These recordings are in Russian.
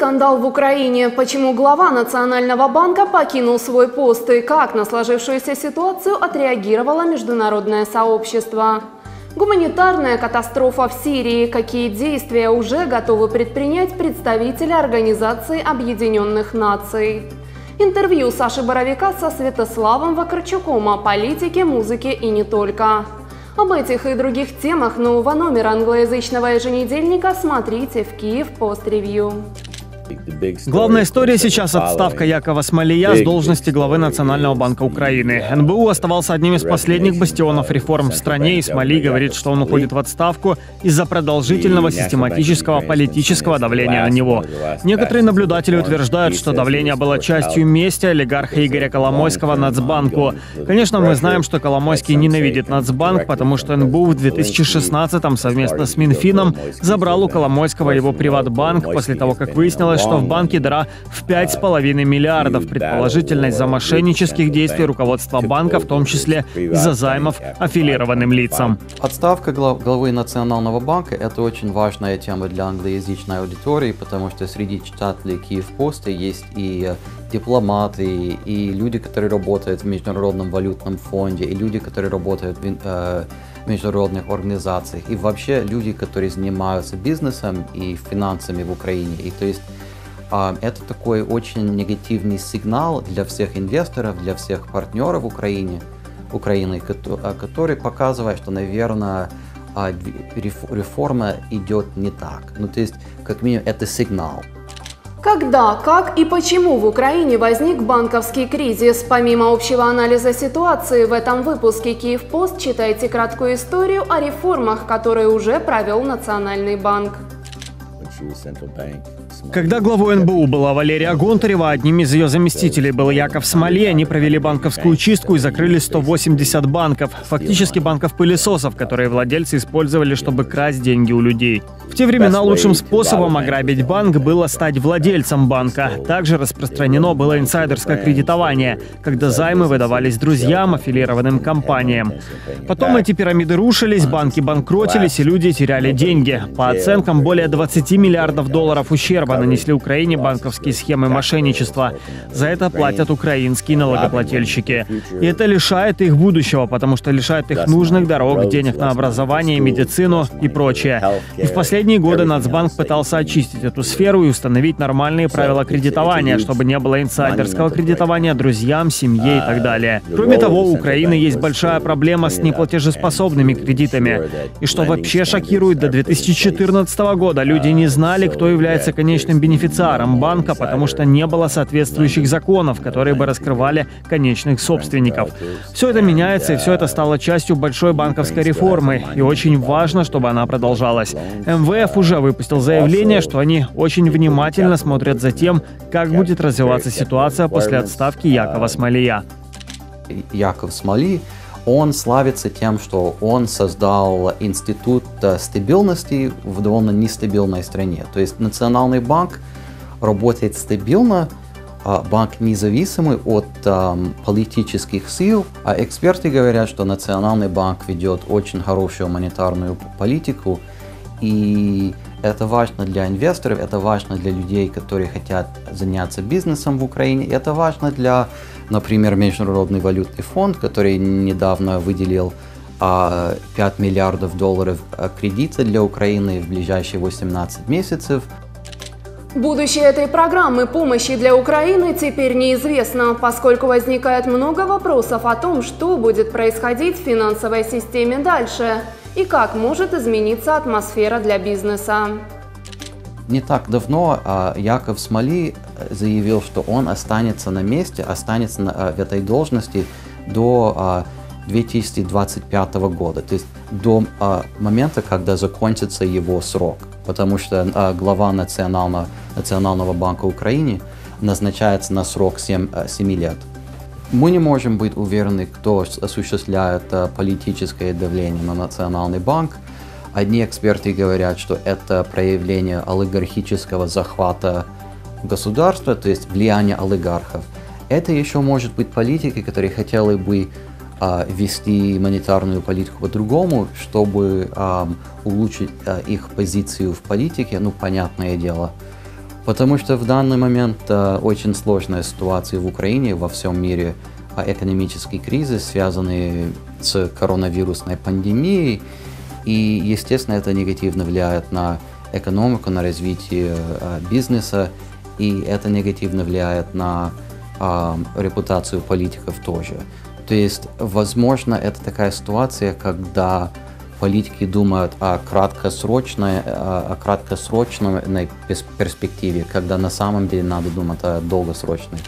скандал в Украине? Почему глава Национального банка покинул свой пост? И как на сложившуюся ситуацию отреагировало международное сообщество? Гуманитарная катастрофа в Сирии. Какие действия уже готовы предпринять представители Организации Объединенных Наций? Интервью Саши Боровика со Святославом Вакарчуком о политике, музыке и не только. Об этих и других темах нового номера англоязычного еженедельника смотрите в Киев Пост Ревью. Главная история сейчас — отставка Якова Смолия с должности главы Национального банка Украины. НБУ оставался одним из последних бастионов реформ в стране, и Смолий говорит, что он уходит в отставку из-за продолжительного систематического политического давления на него. Некоторые наблюдатели утверждают, что давление было частью мести олигарха Игоря Коломойского Нацбанку. Конечно, мы знаем, что Коломойский ненавидит Нацбанк, потому что НБУ в 2016-м совместно с Минфином забрал у Коломойского его Приватбанк после того, как выяснилось, что в банке дыра в 5,5 миллиардов, предположительно из-за мошеннических действий руководства банка, в том числе из-за займов аффилированным лицам. Отставка главы Национального банка – это очень важная тема для англоязычной аудитории, потому что среди читателей Киевпоста есть и дипломаты, и люди, которые работают в Международном валютном фонде, и люди, которые работают в международных организациях, и вообще люди, которые занимаются бизнесом и финансами в Украине. И то есть это такой очень негативный сигнал для всех инвесторов, для всех партнеров Украины, который показывает, что, наверное, реформа идет не так. Ну, то есть, как минимум, это сигнал. Когда, как и почему в Украине возник банковский кризис? Помимо общего анализа ситуации, в этом выпуске Киевпост читайте краткую историю о реформах, которые уже провел Национальный банк. Когда главой НБУ была Валерия Гонтарева, одним из ее заместителей был Яков Смолей, они провели банковскую чистку и закрыли 180 банков, фактически банков-пылесосов, которые владельцы использовали, чтобы красть деньги у людей. В те времена лучшим способом ограбить банк было стать владельцем банка. Также распространено было инсайдерское кредитование, когда займы выдавались друзьям, аффилированным компаниям. Потом эти пирамиды рушились, банки банкротились, и люди теряли деньги. По оценкам, более 20 миллиардов долларов ущерба нанесли Украине банковские схемы мошенничества. За это платят украинские налогоплательщики. И это лишает их будущего, потому что лишает их нужных дорог, денег на образование, медицину и прочее. И в последние годы Нацбанк пытался очистить эту сферу и установить нормальные правила кредитования, чтобы не было инсайдерского кредитования друзьям, семье и так далее. Кроме того, у Украины есть большая проблема с неплатежеспособными кредитами. И что вообще шокирует, до 2014 года люди не знали, кто является конечным бенефициаром банка, потому что не было соответствующих законов, которые бы раскрывали конечных собственников. Все это меняется, и все это стало частью большой банковской реформы, и очень важно, чтобы она продолжалась. МВФ уже выпустил заявление, что они очень внимательно смотрят за тем, как будет развиваться ситуация после отставки Якова Смолия. Яков Смолий, он славится тем, что он создал институт стабильности в довольно нестабильной стране. То есть Национальный банк работает стабильно, банк независимый от политических сил, а эксперты говорят, что Национальный банк ведет очень хорошую монетарную политику, и это важно для инвесторов, это важно для людей, которые хотят заняться бизнесом в Украине, это важно для, например, Международный валютный фонд, который недавно выделил 5 миллиардов долларов кредита для Украины в ближайшие 18 месяцев. Будущее этой программы помощи для Украины теперь неизвестно, поскольку возникает много вопросов о том, что будет происходить в финансовой системе дальше и как может измениться атмосфера для бизнеса. Не так давно Яков Смолий заявил, что он останется на месте, останется в этой должности до 2025 года, то есть до момента, когда закончится его срок, потому что глава Национального банка Украины назначается на срок 7 лет. Мы не можем быть уверены, кто осуществляет политическое давление на Национальный банк. Одни эксперты говорят, что это проявление олигархического захвата государства, то есть влияние олигархов. Это еще может быть политики, которые хотели бы вести монетарную политику по-другому, чтобы улучшить их позицию в политике, ну, понятное дело. Потому что в данный момент очень сложная ситуация в Украине, во всем мире, экономический кризис, связанный с коронавирусной пандемией, и, естественно, это негативно влияет на экономику, на развитие бизнеса, и это негативно влияет на репутацию политиков тоже. То есть, возможно, это такая ситуация, когда политики думают о краткосрочной перспективе, когда на самом деле надо думать о долгосрочной.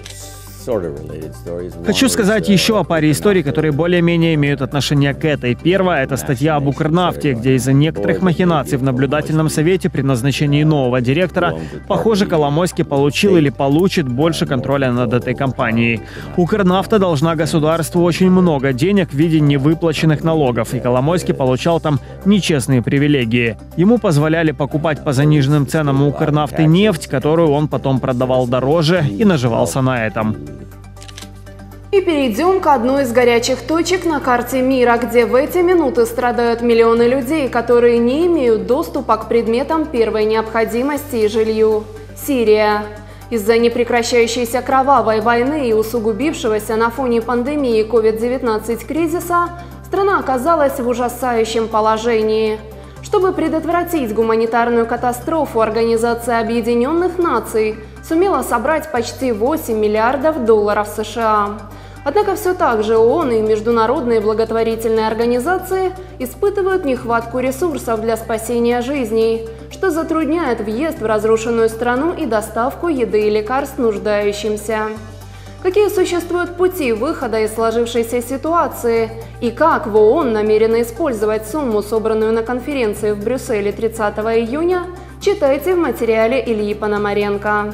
Хочу сказать еще о паре историй, которые более-менее имеют отношение к этой. Первая — это статья об Укрнафте, где из-за некоторых махинаций в наблюдательном совете при назначении нового директора, похоже, Коломойский получил или получит больше контроля над этой компанией. Укрнафта должна государству очень много денег в виде невыплаченных налогов, и Коломойский получал там нечестные привилегии. Ему позволяли покупать по заниженным ценам у Укрнафты нефть, которую он потом продавал дороже и наживался на этом. И перейдем к одной из горячих точек на карте мира, где в эти минуты страдают миллионы людей, которые не имеют доступа к предметам первой необходимости и жилью. Сирия. Из-за непрекращающейся кровавой войны и усугубившегося на фоне пандемии COVID-19 кризиса, страна оказалась в ужасающем положении. Чтобы предотвратить гуманитарную катастрофу, Организация Объединенных Наций сумела собрать почти $8 миллиардов США. Однако все так же ООН и международные благотворительные организации испытывают нехватку ресурсов для спасения жизней, что затрудняет въезд в разрушенную страну и доставку еды и лекарств нуждающимся. Какие существуют пути выхода из сложившейся ситуации и как в ООН намерены использовать сумму, собранную на конференции в Брюсселе 30 июня, читайте в материале Ильи Пономаренко.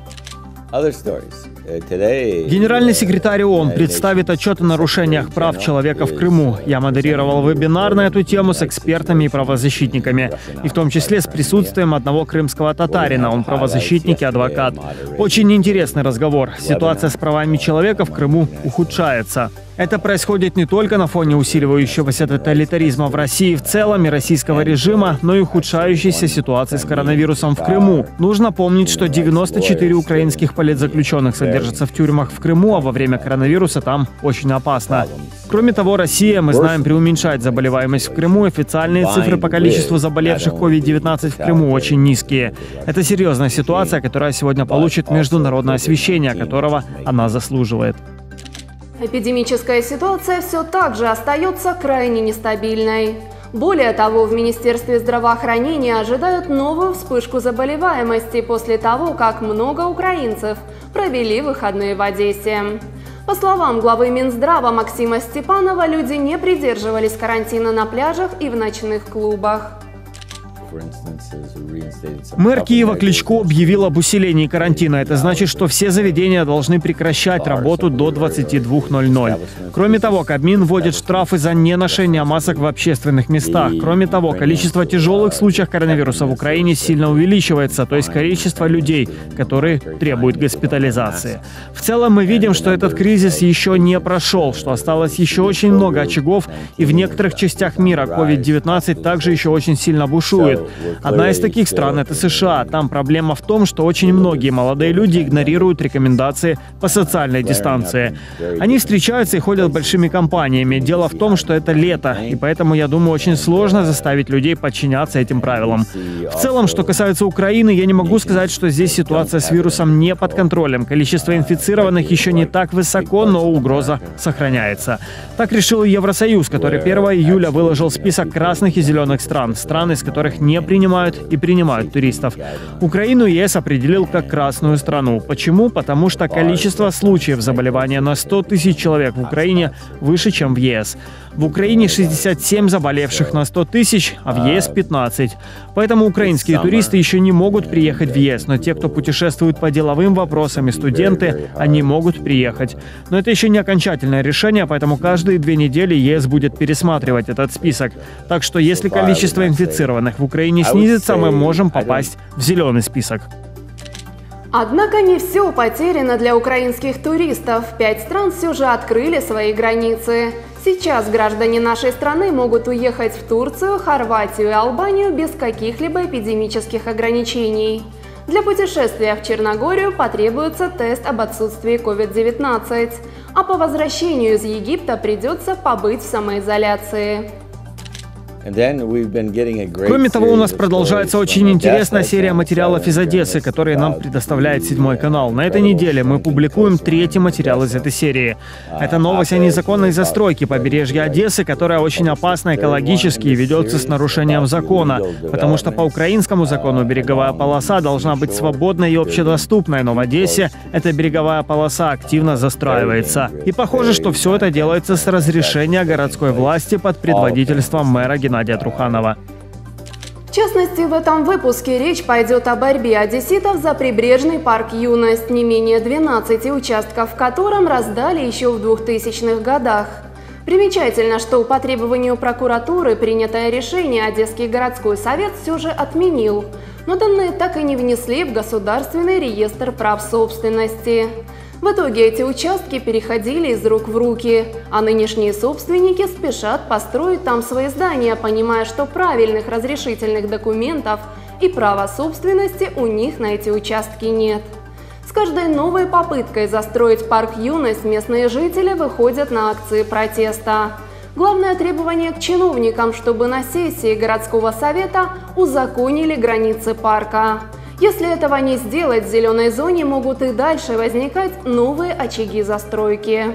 Генеральный секретарь ООН представит отчет о нарушениях прав человека в Крыму. Я модерировал вебинар на эту тему с экспертами и правозащитниками, и в том числе с присутствием одного крымского татарина. Он правозащитник и адвокат. Очень интересный разговор. Ситуация с правами человека в Крыму ухудшается. Это происходит не только на фоне усиливающегося тоталитаризма в России в целом и российского режима, но и ухудшающейся ситуации с коронавирусом в Крыму. Нужно помнить, что 94 украинских политзаключенных содержатся в тюрьмах в Крыму, а во время коронавируса там очень опасно. Кроме того, Россия, мы знаем, преуменьшает заболеваемость в Крыму. Официальные цифры по количеству заболевших COVID-19 в Крыму очень низкие. Это серьезная ситуация, которая сегодня получит международное освещение, которого она заслуживает. Эпидемическая ситуация все так же остается крайне нестабильной. Более того, в Министерстве здравоохранения ожидают новую вспышку заболеваемости после того, как много украинцев провели выходные в Одессе. По словам главы Минздрава Максима Степанова, люди не придерживались карантина на пляжах и в ночных клубах. Мэр Киева Кличко объявил об усилении карантина. Это значит, что все заведения должны прекращать работу до 22:00. Кроме того, Кабмин вводит штрафы за неношение масок в общественных местах. Кроме того, количество тяжелых случаев коронавируса в Украине сильно увеличивается, то есть количество людей, которые требуют госпитализации. В целом мы видим, что этот кризис еще не прошел, что осталось еще очень много очагов, и в некоторых частях мира COVID-19 также еще очень сильно бушует. Одна из таких стран — это США. Там проблема в том, что очень многие молодые люди игнорируют рекомендации по социальной дистанции. Они встречаются и ходят большими компаниями. Дело в том, что это лето, и поэтому, я думаю, очень сложно заставить людей подчиняться этим правилам. В целом, что касается Украины, я не могу сказать, что здесь ситуация с вирусом не под контролем. Количество инфицированных еще не так высоко, но угроза сохраняется. Так решил и Евросоюз, который 1 июля выложил список красных и зеленых стран, из которых не принимают и принимают туристов. Украину ЕС определил как красную страну. Почему? Потому что количество случаев заболевания на 100 тысяч человек в Украине выше, чем в ЕС. В Украине 67 заболевших на 100 тысяч, а в ЕС 15. Поэтому украинские туристы еще не могут приехать в ЕС, но те, кто путешествует по деловым вопросам и студенты, они могут приехать. Но это еще не окончательное решение, поэтому каждые 2 недели ЕС будет пересматривать этот список. Так что если количество инфицированных в Украине снизится, мы можем попасть в зеленый список. Однако не все потеряно для украинских туристов. 5 стран все же открыли свои границы. Сейчас граждане нашей страны могут уехать в Турцию, Хорватию и Албанию без каких-либо эпидемических ограничений. Для путешествия в Черногорию потребуется тест об отсутствии COVID-19, а по возвращению из Египта придется побыть в самоизоляции. Кроме того, у нас продолжается очень интересная серия материалов из Одессы, которые нам предоставляет 7 канал. На этой неделе мы публикуем 3-й материал из этой серии. Это новость о незаконной застройке побережья Одессы, которая очень опасна экологически и ведется с нарушением закона, потому что по украинскому закону береговая полоса должна быть свободной и общедоступной, но в Одессе эта береговая полоса активно застраивается. И похоже, что все это делается с разрешения городской власти под предводительством мэра Геннадия Труханова. В частности, в этом выпуске речь пойдет о борьбе одесситов за прибрежный парк «Юность», не менее 12 участков в котором раздали еще в 2000-х годах. Примечательно, что по требованию прокуратуры принятое решение Одесский городской совет все же отменил, но данные так и не внесли в Государственный реестр прав собственности. В итоге эти участки переходили из рук в руки, а нынешние собственники спешат построить там свои здания, понимая, что правильных разрешительных документов и права собственности у них на эти участки нет. С каждой новой попыткой застроить парк «Юность» местные жители выходят на акции протеста. Главное требование к чиновникам, чтобы на сессии городского совета узаконили границы парка. Если этого не сделать, в зеленой зоне могут и дальше возникать новые очаги застройки.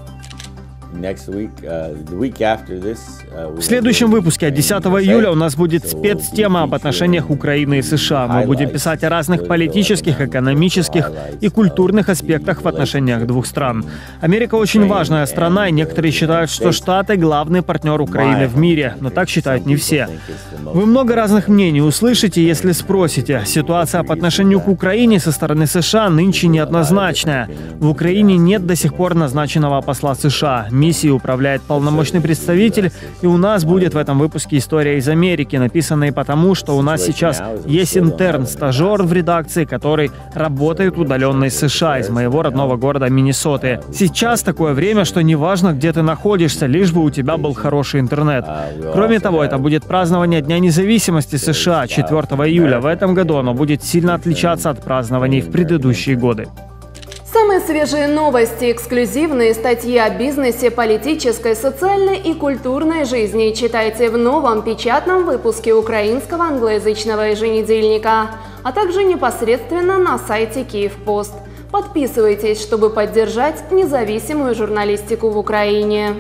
В следующем выпуске 10 июля у нас будет спецтема об отношениях Украины и США. Мы будем писать о разных политических, экономических и культурных аспектах в отношениях двух стран. Америка очень важная страна, и некоторые считают, что Штаты – главный партнер Украины в мире, но так считают не все. Вы много разных мнений услышите, если спросите. Ситуация по отношению к Украине со стороны США нынче неоднозначная. В Украине нет до сих пор назначенного посла США. Миссией управляет полномочный представитель, и у нас будет в этом выпуске история из Америки, написанная потому, что у нас сейчас есть интерн, стажер в редакции, который работает удаленно из США, из моего родного города Миннесоты. Сейчас такое время, что неважно, где ты находишься, лишь бы у тебя был хороший интернет. Кроме того, это будет празднование Дня независимости США 4 июля. В этом году оно будет сильно отличаться от празднований в предыдущие годы. Самые свежие новости, эксклюзивные статьи о бизнесе, политической, социальной и культурной жизни читайте в новом печатном выпуске украинского англоязычного еженедельника, а также непосредственно на сайте «Киевпост». Подписывайтесь, чтобы поддержать независимую журналистику в Украине.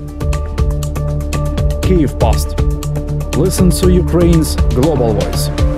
Киевпост. Listen to Ukraine's global voice.